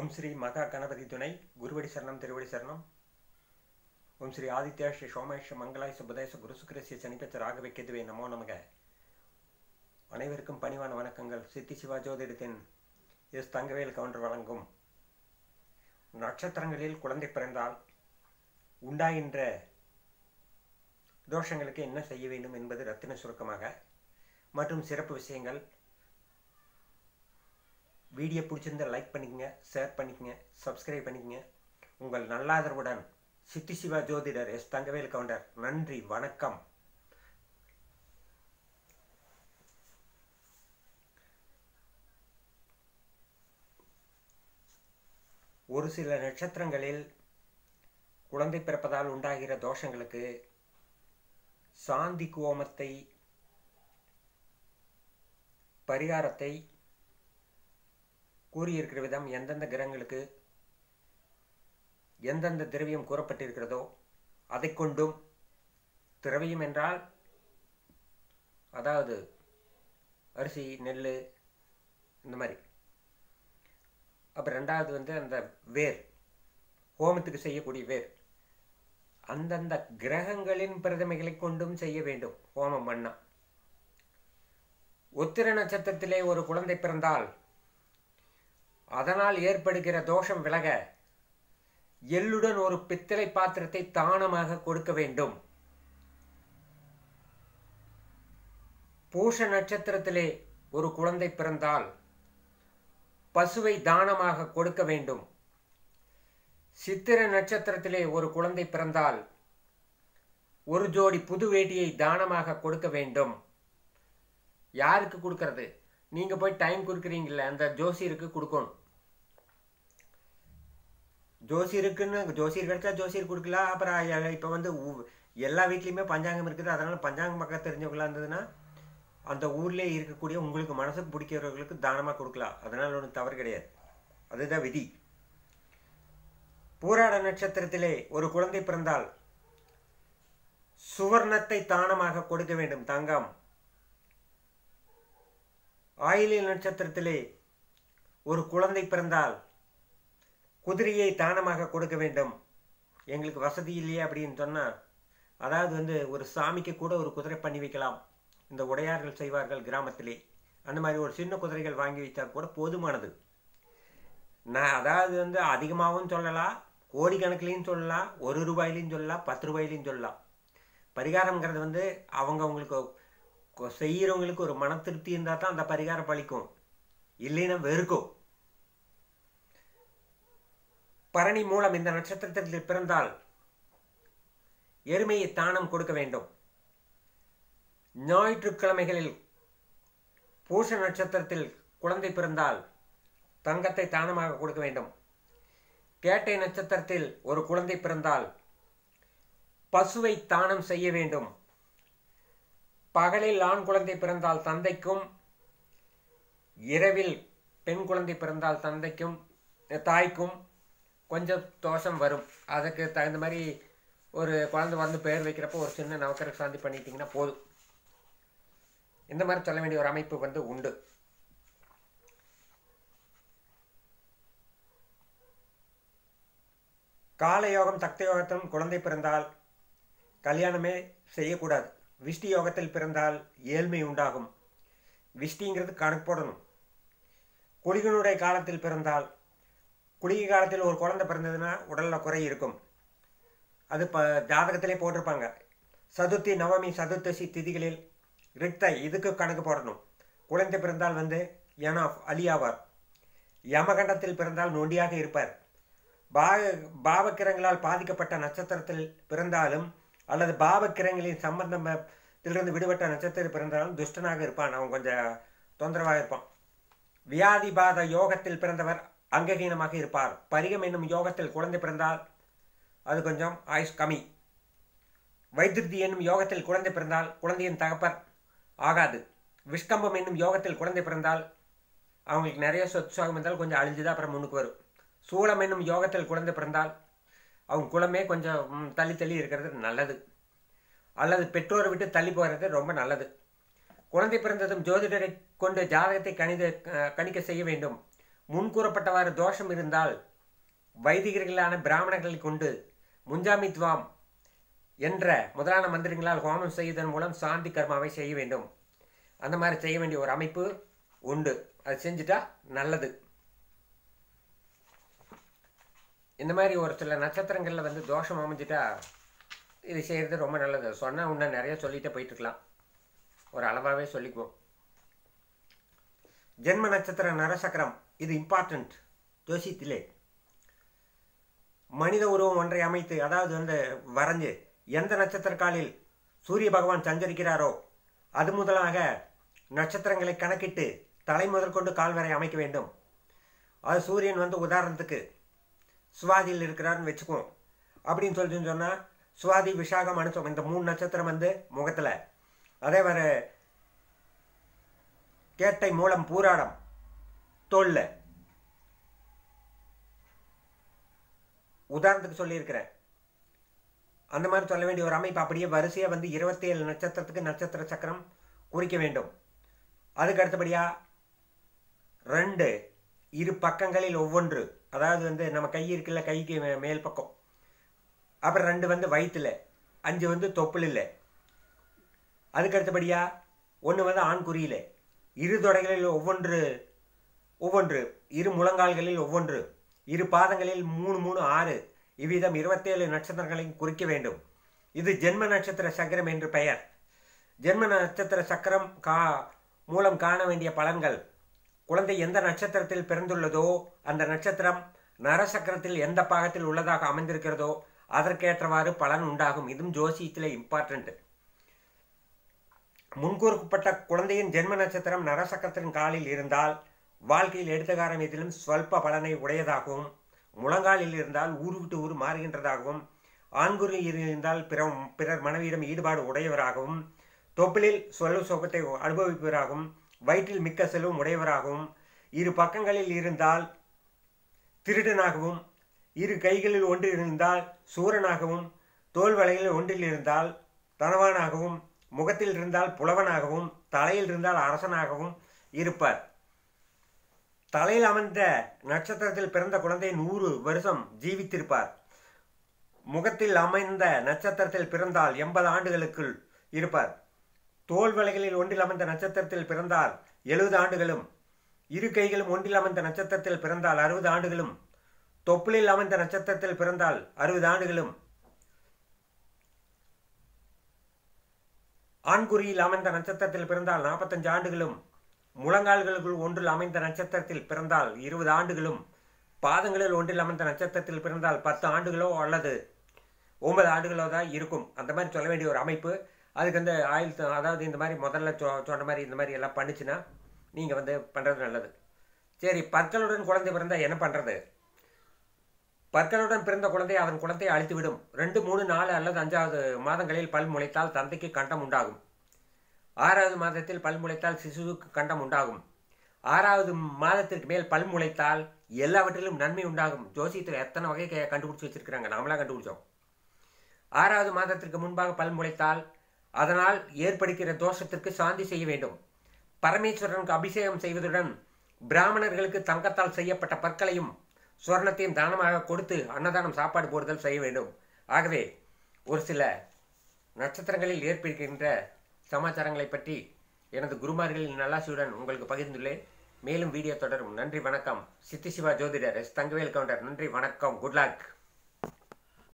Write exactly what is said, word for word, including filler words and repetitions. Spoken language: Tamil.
ஓம் ஸ்ரீ மகா கணபதி துணை குருவடி சரணம் திருவடி சரணம். ஓம் ஸ்ரீ ஆதித்யா ஸ்ரீ சோமேஷ மங்களாய் சுபதேச குரு சுக்கிரசிய சனிப்பச்ச ராகவே கேதுவே நமோ நமக. அனைவருக்கும் பணிவான வணக்கங்கள். சித்தி சிவா ஜோதிடத்தின் எஸ் தங்கவேல் கவுண்டர் வழங்கும் நட்சத்திரங்களில் குழந்தை பிறந்தால் உண்டாகின்ற தோஷங்களுக்கு என்ன செய்ய வேண்டும் என்பது ரத்தின சுருக்கமாக மற்றும் சிறப்பு விஷயங்கள். வீடியோ பிடிச்சிருந்தா லைக் பண்ணிக்கங்க, ஷேர் பண்ணிக்கங்க, சப்ஸ்கிரைப் பண்ணிக்கங்க. உங்கள் நல்லாதரவுடன் சித்தி சிவா ஜோதிடர் எஸ் தங்கவேல் கவுண்டர். நன்றி, வணக்கம். ஒரு சில நட்சத்திரங்களில் குழந்தை பிறப்பதால் உண்டாகிற தோஷங்களுக்கு சாந்தி கோமத்தை பரிகாரத்தை கூறியிருக்கிற விதம் எந்தெந்த கிரகங்களுக்கு எந்தெந்த திரவியம் கூறப்பட்டிருக்கிறதோ அதை கொண்டும், திரவியம் என்றால் அதாவது அரிசி, நெல், இந்த மாதிரி. அப்புறம் ரெண்டாவது வந்து அந்த வேர், ஹோமத்துக்கு செய்யக்கூடிய வேர், அந்தந்த கிரகங்களின் பிரதமைகளை கொண்டும் செய்ய வேண்டும் ஹோமம் பண்ணா. உத்திர நட்சத்திரத்திலே ஒரு குழந்தை பிறந்தால் அதனால் ஏற்படுகிற தோஷம் விலக எள்ளுடன் ஒரு பித்தளை பாத்திரத்தை தானமாக கொடுக்க வேண்டும். பூஷ நட்சத்திரத்திலே ஒரு குழந்தை பிறந்தால் பசுவை தானமாக கொடுக்க வேண்டும். சித்திர நட்சத்திரத்திலே ஒரு குழந்தை பிறந்தால் ஒரு ஜோடி புது வேட்டியை தானமாக கொடுக்க வேண்டும். யாருக்கு கொடுக்கறது? நீங்க போய் டைம் கொடுக்குறீங்கல்ல, அந்த ஜோசியருக்கு கொடுக்கணும். ஜோசியருக்குன்னு ஜோசியர் கிடைச்சா ஜோசியர் கொடுக்கலாம். அப்புறம் இப்போ வந்து எல்லா வீட்லேயுமே பஞ்சாங்கம் இருக்குது. அதனால் பஞ்சாங்கம் பக்கம் தெரிஞ்சவங்களா இருந்ததுன்னா அந்த ஊர்லேயே இருக்கக்கூடிய உங்களுக்கு மனசுக்கு பிடிக்கிறவர்களுக்கு தானமாக கொடுக்கலாம். அதனால் ஒன்றும் தவறு கிடையாது. அதுதான் விதி. பூராட நட்சத்திரத்திலே ஒரு குழந்தை பிறந்தால் சுவர்ணத்தை தானமாக கொடுக்க வேண்டும், தங்கம். ஆயிலி நட்சத்திரத்திலே ஒரு குழந்தை பிறந்தால் குதிரையை தானமாக கொடுக்க வேண்டும். எங்களுக்கு வசதி இல்லையே அப்படின்னு சொன்னால், அதாவது வந்து ஒரு சாமிக்கு கூட ஒரு குதிரை பண்ணி வைக்கலாம். இந்த உடையார்கள் செய்வார்கள் கிராமத்திலே. அந்த மாதிரி ஒரு சின்ன குதிரைகள் வாங்கி வைத்தால் கூட போதுமானது. நான் அதாவது வந்து அதிகமாகவும் சொல்லலாம், கோடிக்கணக்கிலையும் சொல்லலாம், ஒரு ரூபாயிலையும் சொல்லலாம், பத்து ரூபாயிலையும் சொல்லலாம். பரிகாரம்ங்கிறது வந்து அவங்க அவங்களுக்கு செய்கிறவங்களுக்கு ஒரு மன திருப்தி இருந்தால் தான் அந்த பரிகாரம் பலிக்கும், இல்லைன்னா வெறுக்கும். பரணி மூலம் இந்த நட்சத்திரத்தில் பிறந்தால் எருமையை தானம் கொடுக்க வேண்டும். ஞாயிற்றுக்கிழமைகளில் பூஷ நட்சத்திரத்தில் குழந்தை பிறந்தால் தங்கத்தை தானமாக கொடுக்க வேண்டும். கேட்டை நட்சத்திரத்தில் ஒரு குழந்தை பிறந்தால் பசுவை தானம் செய்ய வேண்டும். பகலில் ஆண் குழந்தை பிறந்தால் தந்தைக்கும், இரவில் பெண் குழந்தை பிறந்தால் தந்தைக்கும் தாய்க்கும் கொஞ்சம் தோஷம் வரும். அதுக்கு தகுந்த மாதிரி ஒரு குழந்தை வந்து பெயர் வைக்கிறப்போ ஒரு சின்ன நவக்கர சாந்தி பண்ணிட்டீங்கன்னா போதும். இந்த மாதிரி சொல்ல வேண்டிய ஒரு அமைப்பு வந்து உண்டு. காலயோகம் தக்த யோகத்திலும் குழந்தை பிறந்தால் கல்யாணமே செய்யக்கூடாது. விஷ்டி யோகத்தில் பிறந்தால் ஏழ்மை உண்டாகும். விஷ்டிங்கிறது கணக்கு போடணும். குளிகனுடைய காலத்தில் பிறந்தால், குளிகை காலத்தில் ஒரு குழந்தை பிறந்ததுன்னா உடலில் குறை இருக்கும். அது இப்போ ஜாதகத்திலே போட்டிருப்பாங்க. சதுர்த்தி, நவமி, சதுர்த்தசி திதிகளில் ரிக்தை, இதுக்கு கணக்கு போடணும். குழந்தை பிறந்தால் வந்து எனாஃப் அலியாவார். யமகண்டத்தில் பிறந்தால் நொண்டியாக இருப்பார். பாவ பாவக்கிரங்களால் பாதிக்கப்பட்ட நட்சத்திரத்தில் பிறந்தாலும் அல்லது பாவக்கிரங்களின் சம்பந்தத்திலிருந்து விடுபட்ட நட்சத்திரத்தில் பிறந்தாலும் துஷ்டனாக இருப்பான். அவன் கொஞ்சம் தொந்தரவாக இருப்பான். வியாதிபாத யோகத்தில் பிறந்தவர் அங்ககீனமாக இருப்பார். பரிகம் என்னும் யோகத்தில் குழந்தை பிறந்தால் அது கொஞ்சம் ஆயுஷ் கம்மி. வைத்திருதி என்னும் யோகத்தில் குழந்தை பிறந்தால் குழந்தையின் தகப்பர் ஆகாது. விஷ்கம்பம் என்னும் யோகத்தில் குழந்தை பிறந்தால் அவங்களுக்கு நிறைய சொத்து சோகம் இருந்தால் கொஞ்சம் அழிஞ்சுதான் அப்புறம் முன்னுக்கு வரும். சூளம் என்னும் யோகத்தில் குழந்தை பிறந்தால் அவங்க குலமே கொஞ்சம் தள்ளி தள்ளி இருக்கிறது நல்லது. அல்லது பெற்றோரை விட்டு தள்ளி போகிறது ரொம்ப நல்லது. குழந்தை பிறந்ததும் ஜோதிடரை கொண்டு ஜாதகத்தை கணித கணிக்க செய்ய வேண்டும். முன்கூறப்பட்டவாறு தோஷம் இருந்தால் வைதிகர்களான பிராமணர்களை கொண்டு முஞ்சாமித்வாம் என்ற முதலான மந்திரங்களால் ஹோமம் செய்வதன் மூலம் சாந்தி கர்மாவை செய்ய வேண்டும். அந்த மாதிரி செய்ய வேண்டிய ஒரு அமைப்பு உண்டு. அது செஞ்சுட்டா நல்லது. இந்த மாதிரி ஒரு சில நட்சத்திரங்களில் வந்து தோஷம் அமைஞ்சிட்டா இது செய்கிறது ரொம்ப நல்லது. சொன்னால் இன்னும் நிறைய சொல்லிகிட்டே போயிட்டுருக்கலாம். ஒரு அளவாகவே சொல்லிக்குவோம். ஜென்ம நட்சத்திர நரசக்கரம் இது இம்பார்ட்டண்ட் ஜோசியத்திலே. மனித உருவம் ஒன்றை அமைத்து, அதாவது வந்து வரைஞ்சு, எந்த நட்சத்திர காலில் சூரிய பகவான் சஞ்சரிக்கிறாரோ அது முதலாக நட்சத்திரங்களை கணக்கிட்டு தலை முதல் கொண்டு கால் வரை அமைக்க வேண்டும். அது சூரியன் வந்து உதாரணத்துக்கு சுவாதியில் இருக்கிறார்னு வச்சுக்குவோம். அப்படின்னு சொல்லிட்டு சொன்னால் சுவாதி, விஷாகம், அனுசம் இந்த மூணு நட்சத்திரம் வந்து முகத்தில், அதே வர கேட்டை, மூலம், பூராடம் தோல்ல, உதாரணத்துக்கு சொல்லியிருக்கிறேன். அந்த மாதிரி சொல்ல வேண்டிய ஒரு அமைப்பு. அப்படியே வரிசையாக வந்து இருபத்தி ஏழு நட்சத்திரத்துக்கு நட்சத்திர சக்கரம் குறிக்க வேண்டும். அதுக்கு அடுத்தபடியாக ரெண்டு இரு பக்கங்களில் ஒவ்வொன்று, அதாவது வந்து நம்ம கை இருக்குல்ல, கைக்கு மேல் பக்கம், அப்புறம் ரெண்டு வந்து வயிற்றில், அஞ்சு வந்து தொப்புள் இல்லை. அதுக்கு அடுத்தபடியாக ஒன்று வந்து ஆண் குறியில், இரு தொடைகளில் ஒவ்வொன்று ஒவ்வொன்று, இரு முழங்கால்களில் ஒவ்வொன்று, இரு பாதங்களில் மூணு மூணு ஆறு, இவ்விதம் இருபத்தேழு நட்சத்திரங்களையும் குறிக்க வேண்டும். இது ஜென்ம நட்சத்திர சக்கரம் என்று பெயர். ஜென்ம நட்சத்திர சக்கரம் கா மூலம் காண வேண்டிய பலன்கள். குழந்தை எந்த நட்சத்திரத்தில் பிறந்துள்ளதோ அந்த நட்சத்திரம் நரசக்கரத்தில் எந்த பாகத்தில் உள்ளதாக அமைந்திருக்கிறதோ அதற்கேற்றவாறு பலன் உண்டாகும். இதுவும் ஜோசியத்தில் இம்பார்ட்டன்ட். முன்கூறப்பட்ட குழந்தையின் ஜென்ம நட்சத்திரம் நரசக்கரத்தின் காலில் இருந்தால் வாழ்க்கையில் எடுத்த காரணத்திலும் ஸ்வல்ப பலனை உடையதாகவும், முழங்காலில் இருந்தால் ஊர் விட்டு ஊர் மாறுகின்றதாகவும், ஆண்குறியில் இருந்தால் பிற பிறர் மனைவியிடம் ஈடுபாடு உடையவராகவும், தொப்பிலில் சொல்ல சோகத்தை அனுபவிப்பவராகவும், வயிற்றில் மிக்க செல்வம் உடையவராகவும், இரு பக்கங்களில் இருந்தால் திருடனாகவும், இரு கைகளில் ஒன்றில் இருந்தால் சூரனாகவும், தோல் வலையில் ஒன்றில் இருந்தால் தனவானாகவும், முகத்தில் இருந்தால் புலவனாகவும், தலையில் இருந்தால் அரசனாகவும் இருப்பார். தலையில் அமர்ந்த நட்சத்திரத்தில் பிறந்த குழந்தை நூறு வருஷம் ஜீவித்திருப்பார். முகத்தில் அமைந்த நட்சத்திரத்தில் பிறந்தால் எண்பது ஆண்டுகளுக்குள் இருப்பார். தோல் வலைகளில் ஒன்றில் அமர்ந்த நட்சத்திரத்தில் பிறந்தால் எழுபது ஆண்டுகளும், இரு கைகளும் ஒன்றில் அமர்ந்த நட்சத்திரத்தில் பிறந்தால் அறுபது ஆண்டுகளும், தொப்புளில் அமர்ந்த நட்சத்திரத்தில் பிறந்தால் அறுபது ஆண்டுகளும், ஆண்குறியில் அமைந்த நட்சத்திரத்தில் பிறந்தால் நாற்பத்தஞ்சு ஆண்டுகளும், முழங்கால்களுக்குள் ஒன்றில் அமைந்த நட்சத்திரத்தில் பிறந்தால் இருபது ஆண்டுகளும், பாதங்களில் ஒன்றில் அமைந்த நட்சத்திரத்தில் பிறந்தால் பத்து ஆண்டுகளோ அல்லது ஒன்பது ஆண்டுகளோ தான் இருக்கும். அந்த மாதிரி சொல்ல வேண்டிய ஒரு அமைப்பு. அதுக்கு வந்து ஆயில், அதாவது இந்த மாதிரி முதல்ல சொ சொன்ன மாதிரி இந்த மாதிரி எல்லாம் பண்ணிச்சுன்னா நீங்கள் வந்து பண்ணுறது நல்லது. சரி, பற்களுடன் குழந்தை பிறந்தால் என்ன பண்ணுறது? பற்களுடன் பிறந்த குழந்தை அதன் குழந்தையை அழித்துவிடும். ரெண்டு மூணு நாலு அல்லது அஞ்சாவது மாதங்களில் பல் முளைத்தால் தந்தைக்கு கண்டம் உண்டாகும். ஆறாவது மாதத்தில் பல் முளைத்தால் சிசுவுக்கு கண்டம் உண்டாகும். ஆறாவது மாதத்திற்கு மேல் பல் முளைத்தால் எல்லாவற்றிலும் நன்மை உண்டாகும். ஜோசியத்தில் எத்தனை வகை கண்டுபிடிச்சி வச்சிருக்கிறாங்க, நாமளாக கண்டுபிடிச்சோம். ஆறாவது மாதத்திற்கு முன்பாக பல் முளைத்தால் அதனால் ஏற்படுகிற தோஷத்திற்கு சாந்தி செய்ய வேண்டும். பரமேஸ்வரனுக்கு அபிஷேகம் செய்வதுடன் பிராமணர்களுக்கு தங்கத்தால் செய்யப்பட்ட பற்களையும் சுவர்ணத்தையும் தானமாக கொடுத்து அன்னதானம், சாப்பாடு போடுதல் செய்ய வேண்டும். ஆகவே ஒரு சில நட்சத்திரங்களில் ஏற்படுகின்ற சமாச்சாரங்களை பற்றி எனது குருமார்களின் நல்லாசியுடன் உங்களுக்கு பகிர்ந்துள்ளேன். மேலும் வீடியோ தொடரும். நன்றி, வணக்கம். சித்தி சிவா ஜோதிடர் எஸ் தங்கவேல் கவுண்டர். நன்றி, வணக்கம். Good luck.